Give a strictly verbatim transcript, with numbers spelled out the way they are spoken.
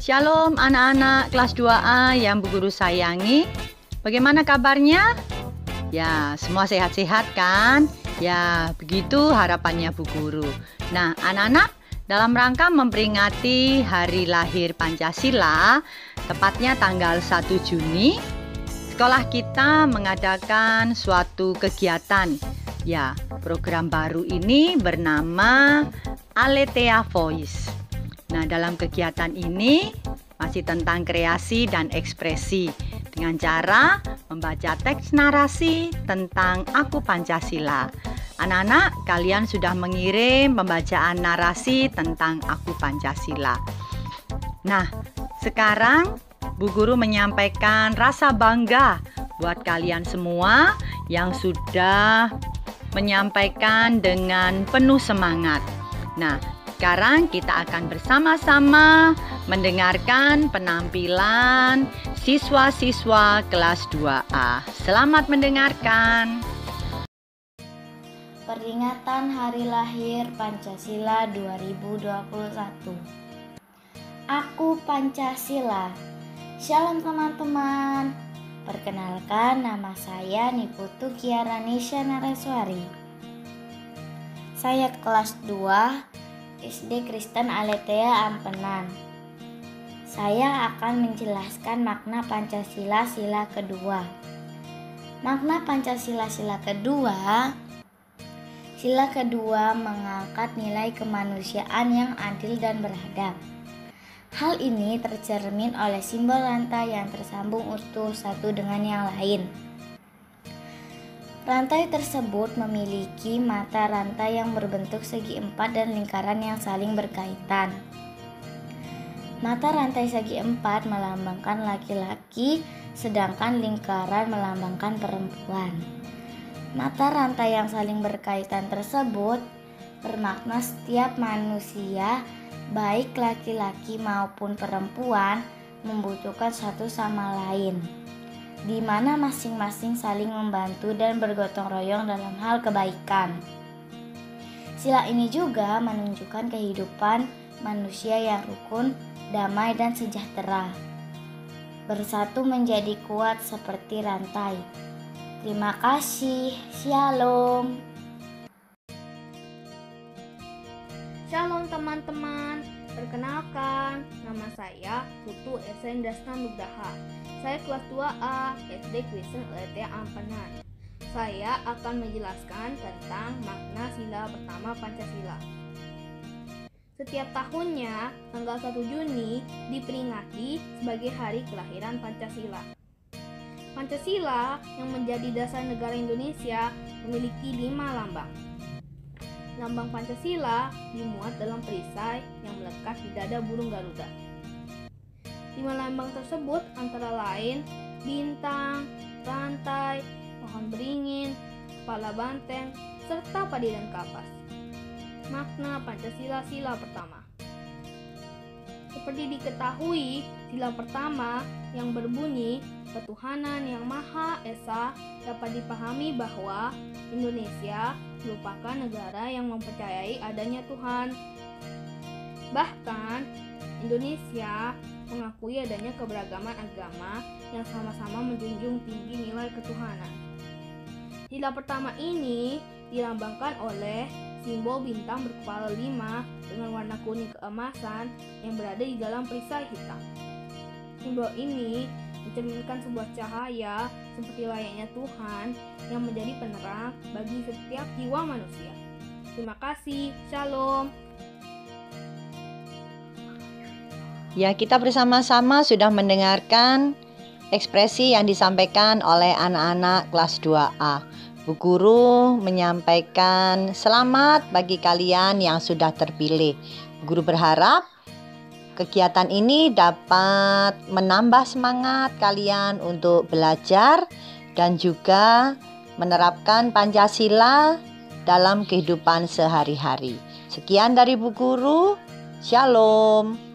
Shalom anak-anak kelas dua A yang Bu Guru sayangi. Bagaimana kabarnya? Ya, semua sehat-sehat kan? Ya, begitu harapannya Bu Guru. Nah, anak-anak, dalam rangka memperingati hari lahir Pancasila, tepatnya tanggal satu Juni, sekolah kita mengadakan suatu kegiatan. Ya, program baru ini bernama Aletheia Voice. Nah, dalam kegiatan ini masih tentang kreasi dan ekspresi dengan cara membaca teks narasi tentang Aku Pancasila. Anak-anak, kalian sudah mengirim pembacaan narasi tentang Aku Pancasila. Nah, sekarang Bu Guru menyampaikan rasa bangga buat kalian semua yang sudah menyampaikan dengan penuh semangat. Nah, sekarang kita akan bersama-sama mendengarkan penampilan siswa-siswa kelas dua A. Selamat mendengarkan. Peringatan Hari Lahir Pancasila dua ribu dua puluh satu. Aku Pancasila. Shalom teman-teman. Perkenalkan, nama saya Niputu Kiaranisha Nareswari. Saya kelas dua S D Kristen Aletheia Ampenan. Saya akan menjelaskan makna Pancasila sila kedua. Makna Pancasila sila kedua, sila kedua mengangkat nilai kemanusiaan yang adil dan beradab. Hal ini tercermin oleh simbol rantai yang tersambung utuh satu dengan yang lain. Rantai tersebut memiliki mata rantai yang berbentuk segi empat dan lingkaran yang saling berkaitan. Mata rantai segi empat melambangkan laki-laki, sedangkan lingkaran melambangkan perempuan. Mata rantai yang saling berkaitan tersebut bermakna setiap manusia, baik laki-laki maupun perempuan, membutuhkan satu sama lain, di mana masing-masing saling membantu dan bergotong royong dalam hal kebaikan. Sila ini juga menunjukkan kehidupan manusia yang rukun, damai, dan sejahtera. Bersatu menjadi kuat seperti rantai. Terima kasih. Shalom. Shalom teman-teman. Perkenalkan, nama saya Putu Esen Dasna Nugraha. Saya kelas dua A S D Kristen Aletheia Ampenan. Saya akan menjelaskan tentang makna sila pertama Pancasila. Setiap tahunnya, tanggal satu Juni diperingati sebagai hari kelahiran Pancasila. Pancasila yang menjadi dasar negara Indonesia memiliki lima lambang. Lambang Pancasila dimuat dalam perisai yang melekat di dada burung Garuda. Lima lambang tersebut antara lain bintang, rantai, pohon beringin, kepala banteng, serta padi dan kapas. Makna Pancasila sila pertama. Seperti diketahui, sila pertama yang berbunyi ketuhanan yang Maha Esa dapat dipahami bahwa Indonesia merupakan negara yang mempercayai adanya Tuhan. Bahkan, Indonesia mengakui adanya keberagaman agama yang sama-sama menjunjung tinggi nilai ketuhanan. Sila pertama ini dilambangkan oleh simbol bintang berkepala lima dengan warna kuning keemasan yang berada di dalam perisai hitam. Simbol ini mencerminkan sebuah cahaya seperti layaknya Tuhan yang menjadi penerang bagi setiap jiwa manusia. Terima kasih. Shalom. Ya, kita bersama-sama sudah mendengarkan ekspresi yang disampaikan oleh anak-anak kelas dua A. Bu Guru menyampaikan selamat bagi kalian yang sudah terpilih. Bu Guru berharap kegiatan ini dapat menambah semangat kalian untuk belajar dan juga menerapkan Pancasila dalam kehidupan sehari-hari. Sekian dari Bu Guru. Shalom.